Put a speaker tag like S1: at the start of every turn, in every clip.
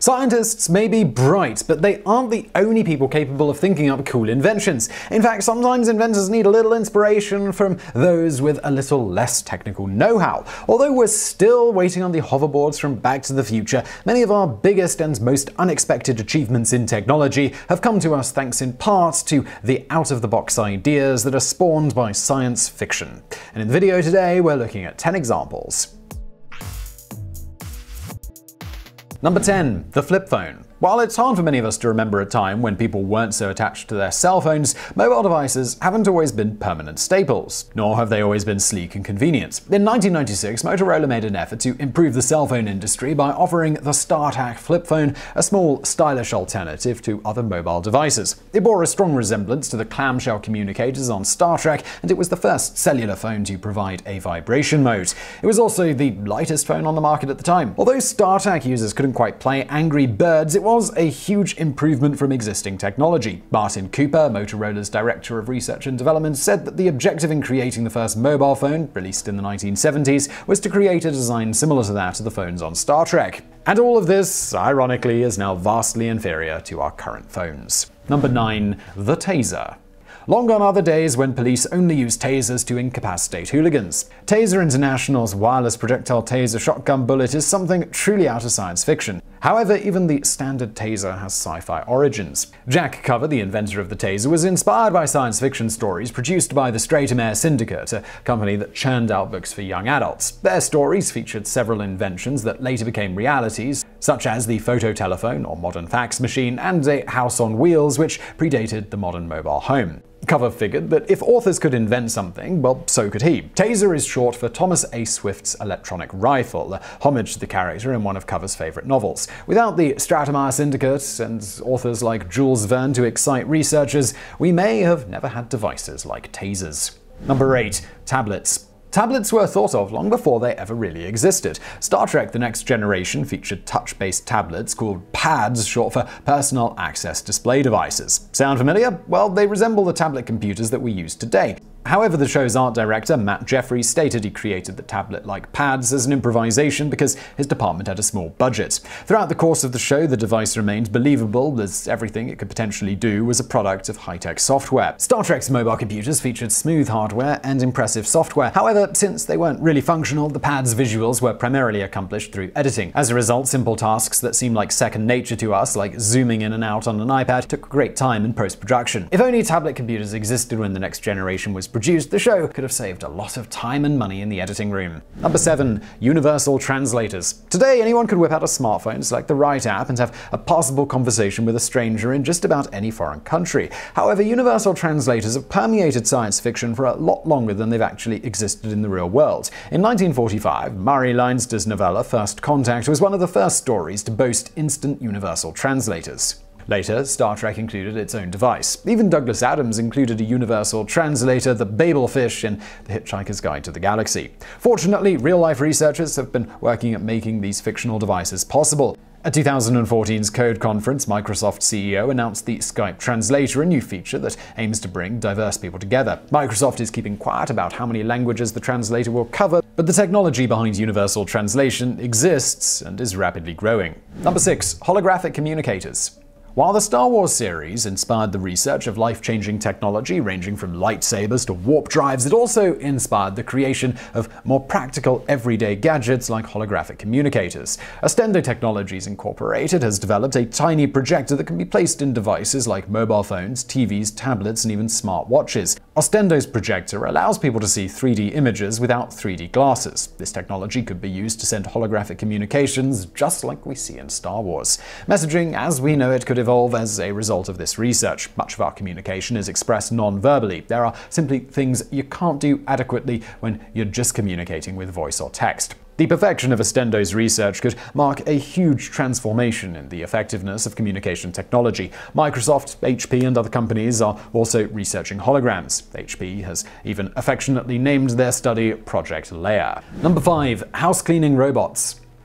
S1: Scientists may be bright, but they aren't the only people capable of thinking up cool inventions. In fact, sometimes inventors need a little inspiration from those with a little less technical know-how. Although we're still waiting on the hoverboards from Back to the Future, many of our biggest and most unexpected achievements in technology have come to us thanks in part to the out-of-the-box ideas that are spawned by science fiction. And in the video today, we're looking at 10 examples. Number 10. The flip phone. While it's hard for many of us to remember a time when people weren't so attached to their cell phones, mobile devices haven't always been permanent staples, nor have they always been sleek and convenient. In 1996, Motorola made an effort to improve the cell phone industry by offering the StarTAC flip phone, a small, stylish alternative to other mobile devices. It bore a strong resemblance to the clamshell communicators on Star Trek, and it was the first cellular phone to provide a vibration mode. It was also the lightest phone on the market at the time. Although StarTAC users couldn't quite play Angry Birds, it was a huge improvement from existing technology. Martin Cooper, Motorola's Director of Research and Development, said that the objective in creating the first mobile phone, released in the 1970s, was to create a design similar to that of the phones on Star Trek. And all of this, ironically, is now vastly inferior to our current phones. Number 9. The Taser. Long gone are the days when police only used tasers to incapacitate hooligans. Taser International's wireless projectile taser shotgun bullet is something truly out of science fiction. However, even the standard taser has sci-fi origins. Jack Cover, the inventor of the taser, was inspired by science fiction stories produced by the Straight-A-Mare Syndicate, a company that churned out books for young adults. Their stories featured several inventions that later became realities, such as the phototelephone or modern fax machine, and a house on wheels which predated the modern mobile home. Cover figured that if authors could invent something, well, so could he. Taser is short for Thomas A. Swift's electronic rifle, a homage to the character in one of Cover's favorite novels. Without the Straight-A-Mare Syndicate and authors like Jules Verne to excite researchers, we may have never had devices like tasers. Number 8. Tablets. Tablets were thought of long before they ever really existed. Star Trek: The Next Generation featured touch-based tablets called PADs, short for Personal Access Display Devices. Sound familiar? Well, they resemble the tablet computers that we use today. However, the show's art director, Matt Jeffries, stated he created the tablet-like pads as an improvisation because his department had a small budget. Throughout the course of the show, the device remained believable, as everything it could potentially do was a product of high-tech software. Star Trek's mobile computers featured smooth hardware and impressive software. However, since they weren't really functional, the pads' visuals were primarily accomplished through editing. As a result, simple tasks that seem like second nature to us, like zooming in and out on an iPad, took great time in post-production. If only tablet computers existed when The Next Generation was produced, the show could have saved a lot of time and money in the editing room. Number 7. Universal Translators. Today, anyone could whip out a smartphone, select the right app, and have a passable conversation with a stranger in just about any foreign country. However, universal translators have permeated science fiction for a lot longer than they've actually existed in the real world. In 1945, Murray Leinster's novella First Contact was one of the first stories to boast instant universal translators. Later, Star Trek included its own device. Even Douglas Adams included a universal translator, the Babelfish, in The Hitchhiker's Guide to the Galaxy. Fortunately, real-life researchers have been working at making these fictional devices possible. At 2014's Code Conference, Microsoft CEO announced the Skype Translator, a new feature that aims to bring diverse people together. Microsoft is keeping quiet about how many languages the translator will cover, but the technology behind universal translation exists and is rapidly growing. Number 6. Holographic Communicators. While the Star Wars series inspired the research of life-changing technology ranging from lightsabers to warp drives, it also inspired the creation of more practical, everyday gadgets like holographic communicators. Ostendo Technologies Incorporated has developed a tiny projector that can be placed in devices like mobile phones, TVs, tablets, and even smartwatches. Ostendo's projector allows people to see 3D images without 3D glasses. This technology could be used to send holographic communications just like we see in Star Wars. Messaging, as we know it, could evolve as a result of this research. Much of our communication is expressed non-verbally. There are simply things you can't do adequately when you're just communicating with voice or text. The perfection of Ostendo's research could mark a huge transformation in the effectiveness of communication technology. Microsoft, HP, and other companies are also researching holograms. HP has even affectionately named their study Project Leia. Number 5. House cleaning robots.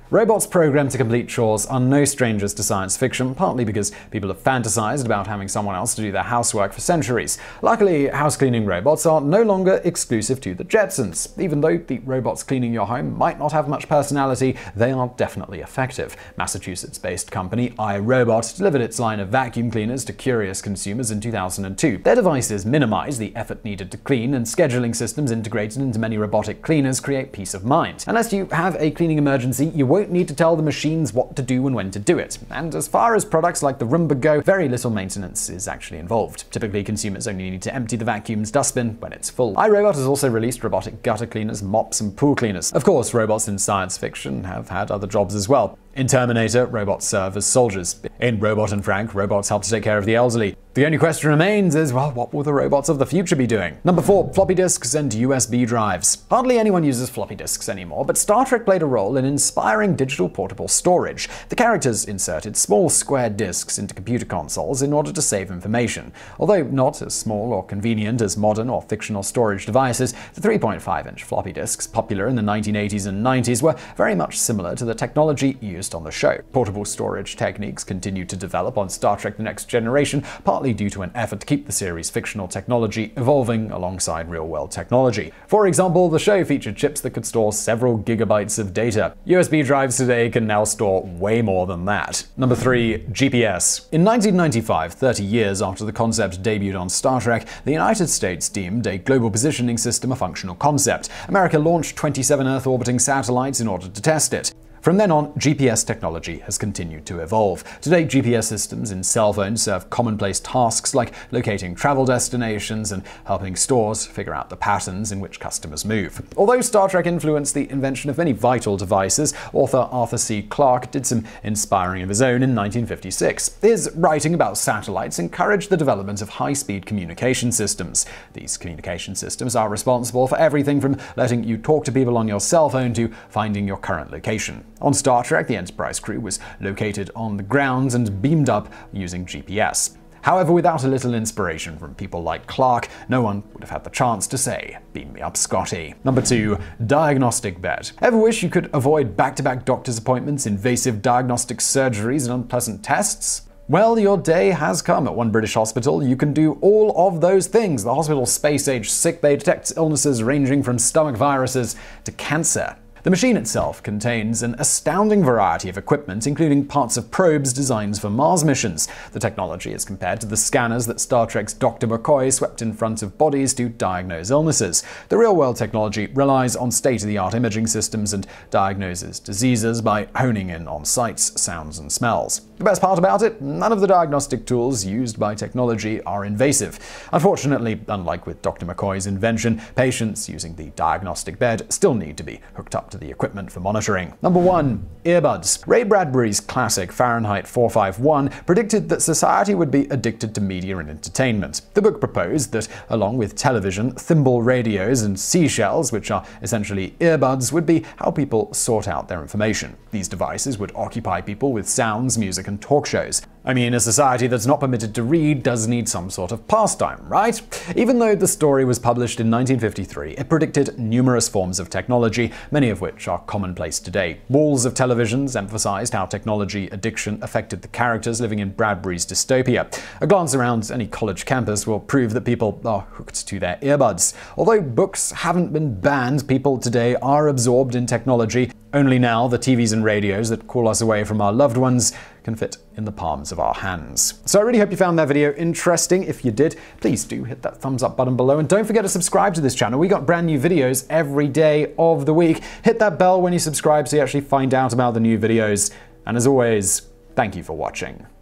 S1: Robots programmed to complete chores are no strangers to science fiction, partly because people have fantasized about having someone else to do their housework for centuries. Luckily, house-cleaning robots are no longer exclusive to the Jetsons. Even though the robots cleaning your home might not have much personality, they are definitely effective. Massachusetts-based company iRobot delivered its line of vacuum cleaners to curious consumers in 2002. Their devices minimize the effort needed to clean, and scheduling systems integrated into many robotic cleaners create peace of mind. Unless you have a cleaning emergency, you won't need to tell the machines what to do and when to do it. And as far as products like the Roomba go, very little maintenance is actually involved. Typically, consumers only need to empty the vacuum's dustbin when it's full. iRobot has also released robotic gutter cleaners, mops, and pool cleaners. Of course, robots in science fiction have had other jobs as well. In Terminator, robots serve as soldiers. In Robot and Frank, robots help to take care of the elderly. The only question remains is, well, what will the robots of the future be doing? Number 4. Floppy disks and USB drives. Hardly anyone uses floppy disks anymore, but Star Trek played a role in inspiring digital portable storage. The characters inserted small square disks into computer consoles in order to save information. Although not as small or convenient as modern or fictional storage devices, the 3.5-inch floppy disks, popular in the 1980s and 90s, were very much similar to the technology used on the show. Portable storage techniques continued to develop on Star Trek: The Next Generation, partly due to an effort to keep the series' fictional technology evolving alongside real-world technology. For example, the show featured chips that could store several gigabytes of data. USB drives today can now store way more than that. Number 3. GPS. In 1995, 30 years after the concept debuted on Star Trek, the United States deemed a global positioning system a functional concept. America launched 27 Earth-orbiting satellites in order to test it. From then on, GPS technology has continued to evolve. Today, GPS systems in cell phones serve commonplace tasks like locating travel destinations and helping stores figure out the patterns in which customers move. Although Star Trek influenced the invention of many vital devices, author Arthur C. Clarke did some inspiring of his own in 1956. His writing about satellites encouraged the development of high-speed communication systems. These communication systems are responsible for everything from letting you talk to people on your cell phone to finding your current location. On Star Trek, the Enterprise crew was located on the ground and beamed up using GPS. However, without a little inspiration from people like Clarke, no one would have had the chance to say, "Beam me up, Scotty." Number 2. Diagnostic Bed. Ever wish you could avoid back-to-back doctor's appointments, invasive diagnostic surgeries, and unpleasant tests? Well, your day has come. At one British hospital, you can do all of those things. The hospital's space-age sickbay detects illnesses ranging from stomach viruses to cancer. The machine itself contains an astounding variety of equipment, including parts of probes designed for Mars missions. The technology is compared to the scanners that Star Trek's Dr. McCoy swept in front of bodies to diagnose illnesses. The real-world technology relies on state-of-the-art imaging systems and diagnoses diseases by honing in on sights, sounds, and smells. The best part about it? None of the diagnostic tools used by technology are invasive. Unfortunately, unlike with Dr. McCoy's invention, patients using the diagnostic bed still need to be hooked up to the equipment for monitoring. Number 1. Earbuds. Ray Bradbury's classic Fahrenheit 451 predicted that society would be addicted to media and entertainment. The book proposed that, along with television, thimble radios, and seashells, which are essentially earbuds, would be how people sort out their information. These devices would occupy people with sounds, music, and talk shows. I mean, a society that's not permitted to read does need some sort of pastime, right? Even though the story was published in 1953, it predicted numerous forms of technology, many of which are commonplace today. Walls of televisions emphasized how technology addiction affected the characters living in Bradbury's dystopia. A glance around any college campus will prove that people are hooked to their earbuds. Although books haven't been banned, people today are absorbed in technology. Only now, the TVs and radios that call us away from our loved ones can fit in the palms of our hands. So I really hope you found that video interesting. If you did, please do hit that thumbs up button below, and don't forget to subscribe to this channel. We got brand new videos every day of the week. Hit that bell when you subscribe so you actually find out about the new videos. And as always, thank you for watching.